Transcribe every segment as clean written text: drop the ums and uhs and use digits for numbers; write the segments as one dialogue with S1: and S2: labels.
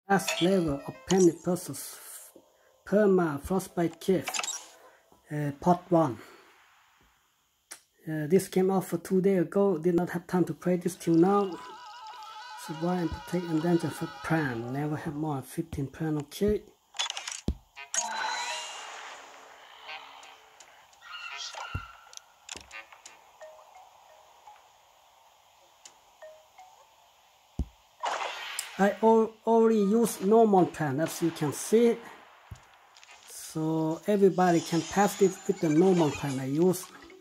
S1: Last level of Penny Puzzles Perma Frostbite Cave Part 1. This came out for 2 days ago. Did not have time to play this till now. Survive and protect and danger for pran. Never have more than 15 pran, okay. I already use normal pran, as you can see. So everybody can pass it with the normal pran I use.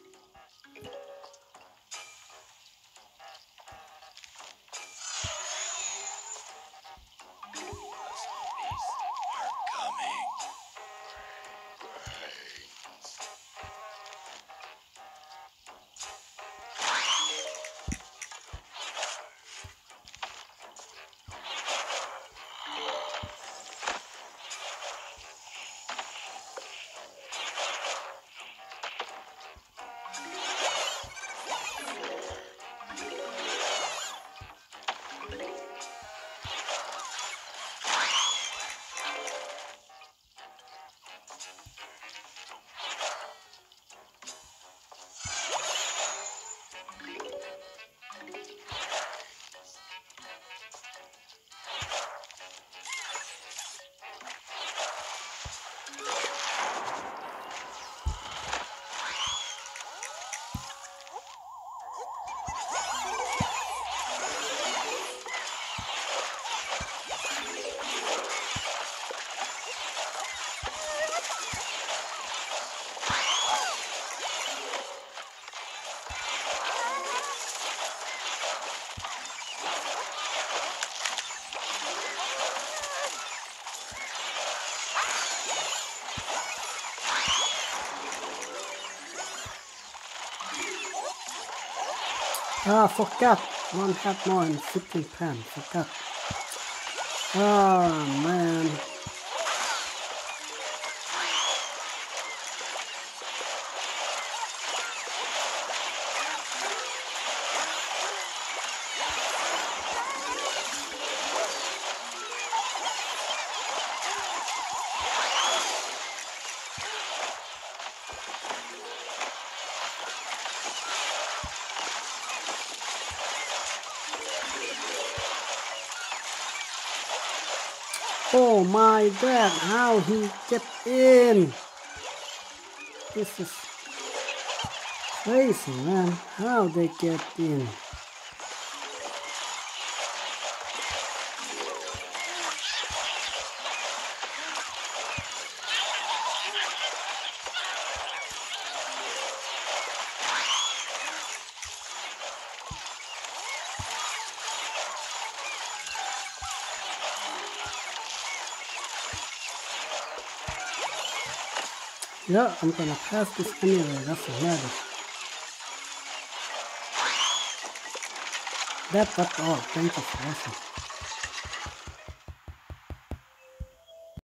S1: Ah, forgot. One had more than 15 pans. Forgot. Oh man. Oh my god, how he get in? This is crazy, man. How they get in? Yeah, I'm gonna pass this anyway, doesn't matter. That's all. Thank you for watching.